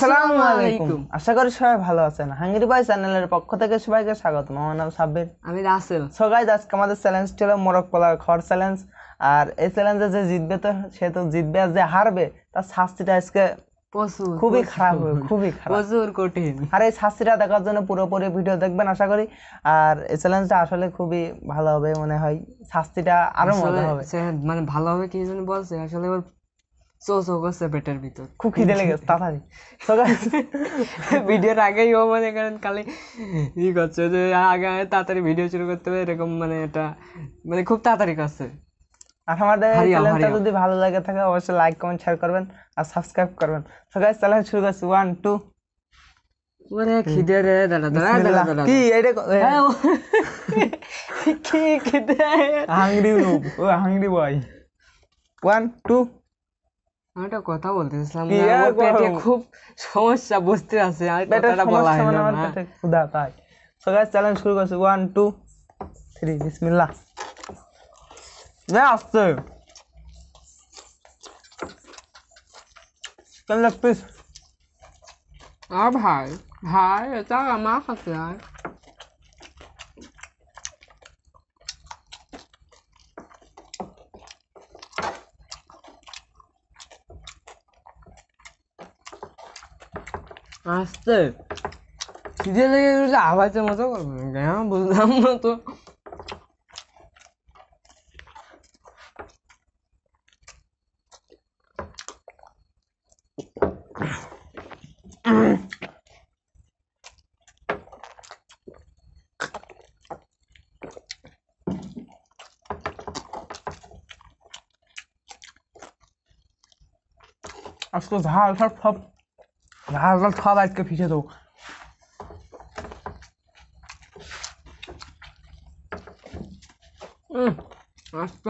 আসসালামু আলাইকুম। আশা করি সবাই ভালো আছেন। হাঙ্গরি বয় চ্যানেলের পক্ষ থেকে সবাইকে স্বাগত। আমার নাম সাব্বির, আমি রাসেল। সো গাইস, আজকে আমাদের চ্যালেঞ্জটি হলো মোরগ পোলাও খাওয়ার চ্যালেঞ্জ। আর এই চ্যালেঞ্জে যে জিতবে সে তো জিতবে, আর যে হারবে তার শাস্তিটা আজকে খুবই খারাপ হবে, খুবই খারাপ, প্রচুর কঠিন। আর এই শাস্তিটা দেখার জন্য পুরোপুরি ভিডিও দেখবেন আশা করি। আর এই চ্যালেঞ্জটা আসলে খুবই ভালো হবে মনে হয়, শাস্তিটা আরো মজা হবে। মানে ভালো হবে কি জানি বলছে, আসলে এবার চো করছে পেটের ভিতর, খুব খিদে লেগেছে তাড়াতাড়ি। সো গাইস, ভিডিওর আগেই ও মানে কারণ খালি ই করছে যে আগে তাড়াতাড়ি ভিডিও শুরু করতে হবে, এরকম মানে এটা মানে খুব তাড়াতাড়ি করছে। আর আমাদের এই চ্যানেলটা যদি ভালো লাগে থাকে অবশ্যই লাইক কমেন্ট শেয়ার করবেন আর সাবস্ক্রাইব করবেন। সো গাইস, চ্যালেঞ্জ শুরু করছি। 1 2 ওরে খিদে রে, দাঁড়া কি এটা কি খিদে, হাংরি নুব, ও হাংরি বয়। 1 2 আমি একটা কথা বলতেছিলাম, পেটে খুব সমস্যা, বুঝতে আছে আর কথাটা বলা হলো না, পেটে ক্ষুধা তাই। সো গাইস, চ্যালেঞ্জ শুরু করছি। 1 2 3 বিসমিল্লাহ। না আসছে কেন লাগছিস? আর ভাই ভাই এটা আমার কাছে আর আসতে খিদে লেগে গেলে আওয়াজের মতো করবো, হ্যাঁ বুঝলাম না তো। আজকে ঝাল সব সব ঝাল ঝাল সব আজকে ফিসে দেবো। আচ্ছা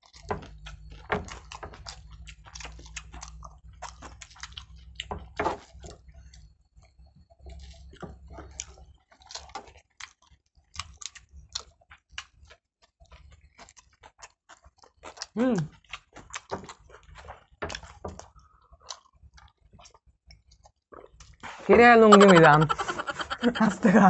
কিরে লুঙ্গি মিজান আস্তে খা।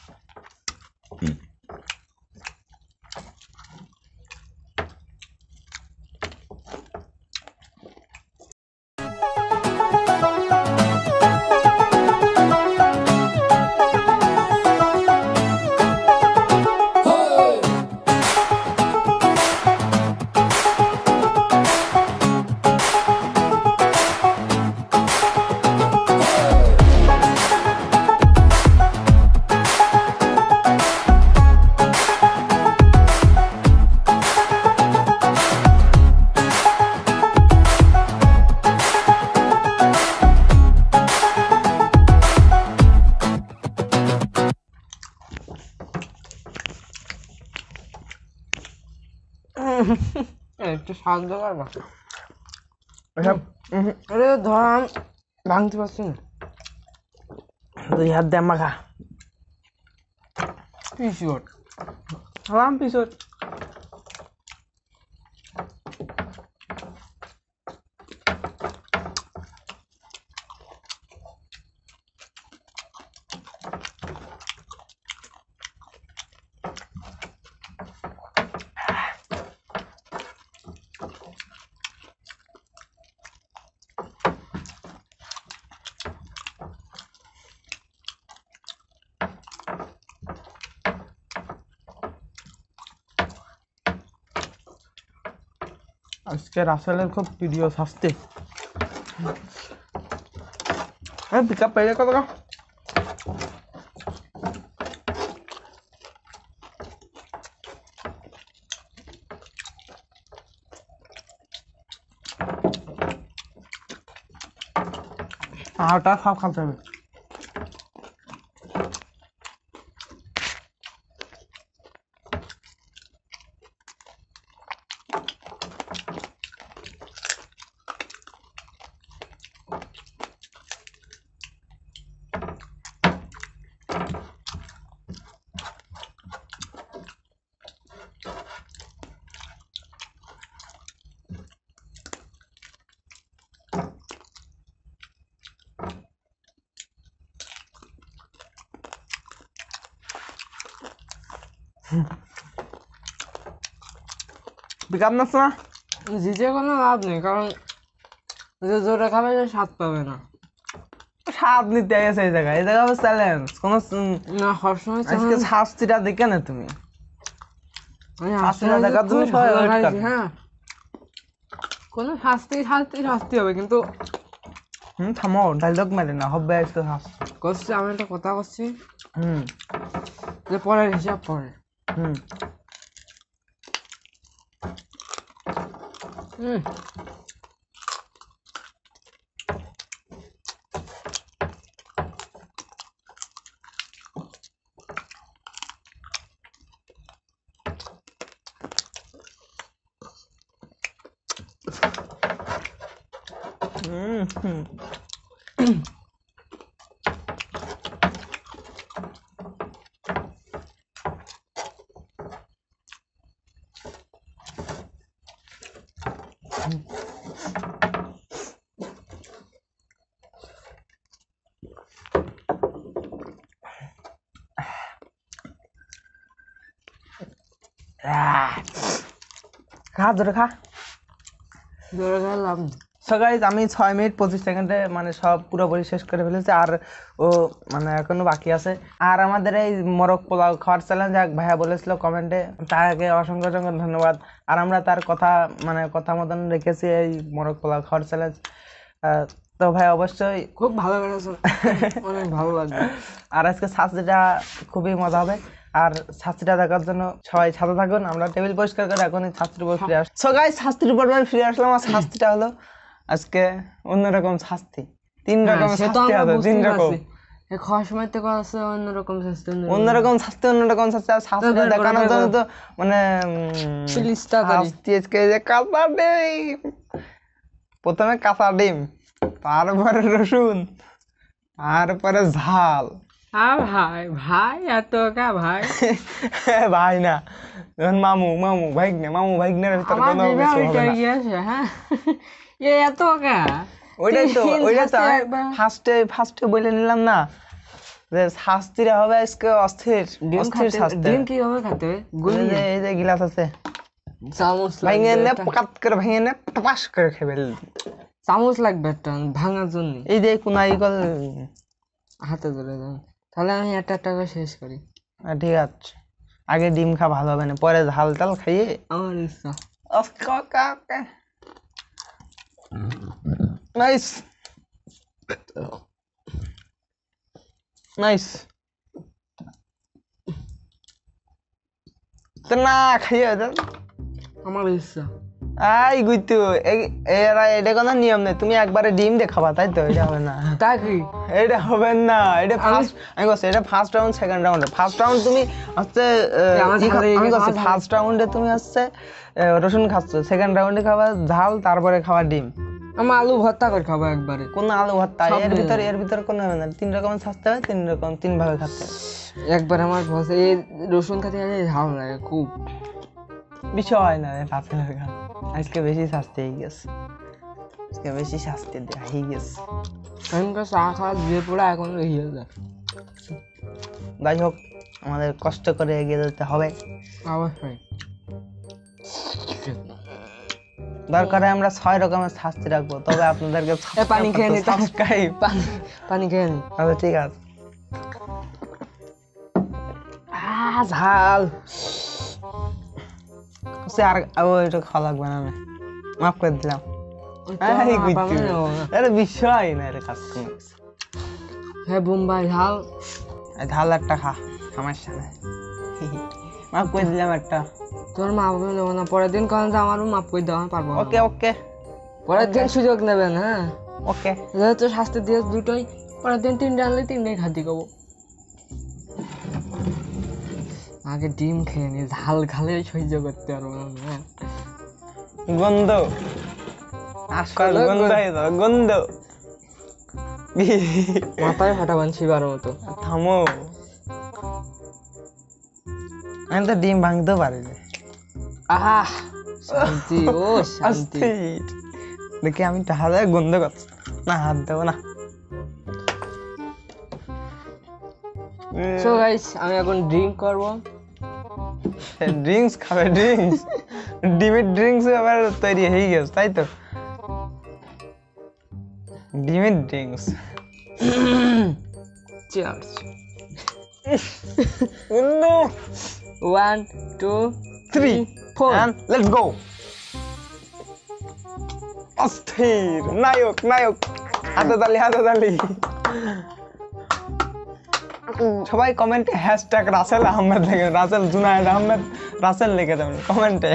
একটু সাহায্য করবা? এসব আরে ধর ভাঙতে পারছি না, দুই হাত দিয়ে মাখা পিছট সালাম পিছর। আজকে রাসেলের খুব প্রিয় শাস্তি। পিক আপ পেয়ে কত আটা সব খাতে হবে। পিকআপ নাস না জিতে কোনো লাভ নেই, কারণ যে জোরে খাবে সে স্বাদ পাবে না। স্বাদ নিতে গেছে এই জায়গায় হবে চ্যালেঞ্জ কোনো না সবসময় আজকে শাস্তিটা দেখে না তুমি শাস্তিটা দেখার জন্য খুব সবাই ভালো ওয়েট খাইছি, করে হ্যাঁ কোনো শাস্তি হবে, কিন্তু থামো ডায়লগ মারে না হবে আজকে শাস্তি করছি। আমি একটা কথা করছি হুম যে পরের হিসাব পরে। হুম হুম হুম খা ধরে খা জোরে খাই লাভ নেই। সো গাইস আমি 6 মিনিট 25 সেকেন্ডে মানে সব পুরোপুরি শেষ করে ফেলেছি, আর ও মানে এখনো বাকি আছে। আর আমাদের এই মোরগ পোলাও খাওয়ার চ্যালেঞ্জ এক ভাইয়া বলেছিল কমেন্টে, তাকে অসংখ্য অসংখ্য ধন্যবাদ। আর আমরা তার কথা মানে কথা মতন রেখেছি এই মোরগ পোলাও খাওয়ার চ্যালেঞ্জ। তো ভাই অবশ্যই খুব ভালো করেছো, অনেক ভালো লাগবে। আর আজকে শাস্তিটা খুবই মজা হবে, আর শাস্তিটা দেখার জন্য সবাই সাথে থাকুন। আমরা টেবিল পরিষ্কার করে এখন শাস্তির উপর ফিরে আসছি। সো গাইস শাস্তির উপর ফিরে আসলাম। আর শাস্তিটা হলো আজকে অন্যরকম শাস্তি, 3 রকমের শাস্তি হবে, 3 রকম খাওয়ার সময় তো আছে অন্যরকম শাস্তি, অন্যরকম শাস্তি, অন্যরকম শাস্তি। আর শাস্তিটা দেখানোর জন্য তো মানে শাস্তি আজকে যে কাঁচা ডিম, প্রথমে কাঁচা ডিম, তারপরে রসুন, তারপরে ঝাল। ভাই ভাই এত কা ভাই ভাই না, মামু মামু ভাইগনা, মামু ভাইগনার ভিতরে কোনো কিছু হবে না। হ্যাঁ এত কা ওইটাই তো ফার্স্টে বলে নিলাম না যে শাস্তিটা হবে আজকে অস্থির অস্থির শাস্তি। ডিম কি হবে খেতে? এই যে গিলাস আছে, চামচ ভেঙে নে কাট করে ভেঙে নে টপাস করে খেবে। চামচ লাগবে একটা ভাঙার জন্য। এই যে কোনাই কল হাতে ধরে দেন, তাহলে আমি একটা একটা করে শেষ করি। ঠিক আছে, আগে ডিম খা ভালো হবে না, পরে ঝাল টাল খাইয়ে আমার ইচ্ছা। নাইস নাইস তো না খাইয়ে আমার ইচ্ছা। আই গুইতু এরা এটা কোনো নিয়ম নেই, তুমি একবারে ডিম দিয়ে খাবা, তাই তো? এটা হবে না, তা কি এটা হবে না। এটা ফার্স্ট আমি বলছি, এটা first round, second round. First round তুমি হচ্ছে আমি বলছি ফার্স্ট রাউন্ডে তুমি হচ্ছে রসুন খাচ্ছ, সেকেন্ড রাউন্ডে খাবা ঝাল, তারপরে খাবা ডিম। আমি আলু ভর্তা করে খাবো একবারে। কোন আলু ভর্তা? এর ভিতরে কোনো হবে না, 3 রকমের শাস্তি হবে, 3 রকম 3 ভাবে খাচ্ছে। একবার আমার বসে এই রসুন খেতে ঝাল লাগে খুব, বিষয় হয় না রে পাতলা খা। আজকে বেশি শাস্তি হয়ে গেছে, আজকে বেশি শাস্তি দেয়া হয়ে গেছে। আমি চা খাওয়া দিয়ে পড়া এখন রয়ে যায়। যাই হোক, আমাদের কষ্ট করে এগিয়ে যেতে হবে অবশ্যই। দরকারে আমরা 6 রকমের শাস্তি রাখবো, তবে আপনাদেরকে পানি খেয়ে নি, সাবস্ক্রাইব পানি খেয়ে নি। আচ্ছা ঠিক আছে। ঝাল আর ওইটা খাওয়া লাগবে না, মাফ করে দিলাম। আরে বিষয় না, এটা কাজ করে হ্যাঁ বোম্বাই ঝাল, ঝাল একটা খা, সমস্যা নেই, মাফ করে দিলাম একটা। তোর মাপ নেবো না, পরের দিন কখন আমারও মাপ করে দেওয়া পারবো। ওকে ওকে, পরের দিন সুযোগ নেবেন। হ্যাঁ ওকে, যেহেতু শাস্তি দিয়ে দুটোই, পরের দিন 3টা আনলে 3টাই খাতি খাবো। আগে ডিম খেয়ে নি, ঝাল খালে সহ্য করতে পারবো না। গন্ধ গন্ধ গন্ধ মাথায় ফাটা বানছিবার মতো। থামো, আমি তো ডিম ভাঙতেও পারি না। আহা শান্তি, ও শান্তি। দেখি আমি হাতে গন্ধ করছি না, হাত দেবো না। সো গাইস আমি এখন ড্রিঙ্ক করবো। ড্রিঙ্কস খাবে, ড্রিঙ্কস ডিমের ড্রিঙ্কস আবার তৈরি হয়ে গেছে, তাই তো? ডিমের drinks. Cheers. No. 1 2 3 4 and let's go. অস্থির নায়ক, নায়ক, হাতে তালি, হাতে তালি। সবাই কমেন্টে হ্যাশট্যাগ রাসেল আহমেদ লিখে, রাসেল জুনায়েদ আহমেদ রাসেল লিখে দেবেন কমেন্টে।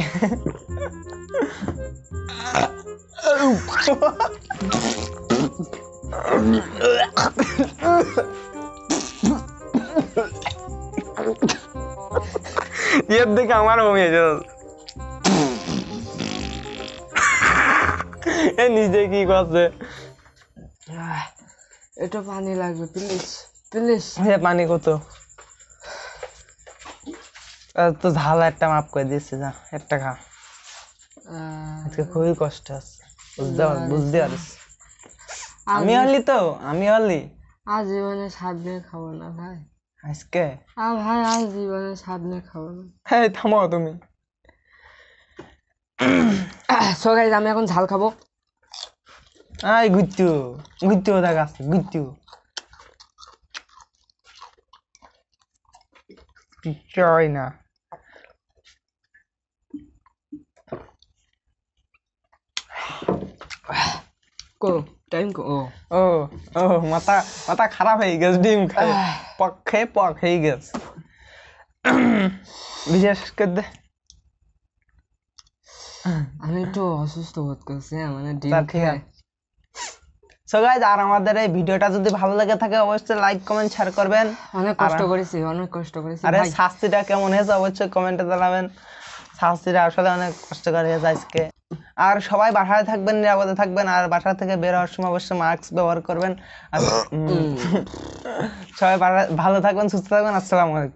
এর দিকে আমার বমি হয়েছে। এ নিজে কি করছে? এটা পানি লাগবে প্লিজ, প্লিজ। পানি কত? তো ঝাল একটা মাপ করে দিচ্ছি, যা একটা খা। আজকে খুবই কষ্ট আছে, বুঝতে পারিস। আমি হলি তো, আমি হলি আজ জীবনে স্বাদ নিয়ে খাবো না ভাই। আজকে ভাই আজ জীবনে স্বাদ নিয়ে খাবো না। হ্যাঁ থামো তুমি। সো গাইস আমি এখন ঝাল খাবো। আই গুচ্চু, গুচ্চু দেখা আছে, গুচ্চু চাই না। কো টাইম কো। ও ও মাথা মাথা খারাপ হয়ে গেছে, ডিম খাই পক্ষে পক হয়ে গেছে। বিশেষ করে আমি একটু অসুস্থ বোধ করছি, মানে ডিম তা ঠিক আছে। সো গাইস, আর আমাদের এই ভিডিওটা যদি ভালো লাগে থাকে অবশ্যই লাইক কমেন্ট শেয়ার করবেন। অনেক কষ্ট করেছি, অনেক কষ্ট করেছি আরে ভাই। শাস্তিটা কেমন হয়েছে অবশ্যই কমেন্টে জানাবেন। শাস্তিটা আসলে অনেক কষ্টকর হয়েছে আজকে। আর সবাই বাসায় থাকবেন, নিরাপদে থাকবেন, আর বাসা থেকে বের হওয়ার সময় অবশ্যই মাস্ক ব্যবহার করবেন। আর সবাই ভালো থাকবেন, সুস্থ থাকবেন। আসসালামু আলাইকুম।